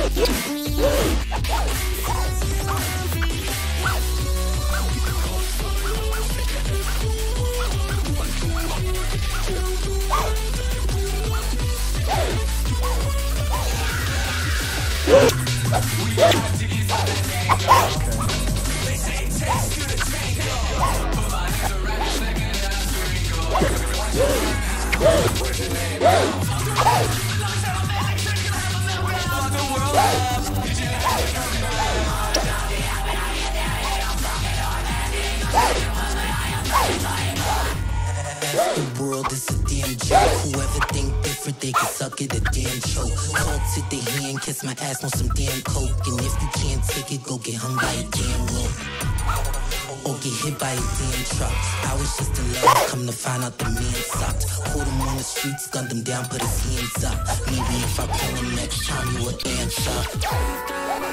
The world is a damn joke. Whoever think different, they can suck it a damn choke. Call to the hand, kiss my ass on some damn coke. And if you can't take it, go get hung by a damn rope. Or get hit by a damn truck. I was just in love, come to find out the man sucked. Pulled him on the streets, gunned him down, put his hands up. Maybe if I pull him next time, you a damn suck.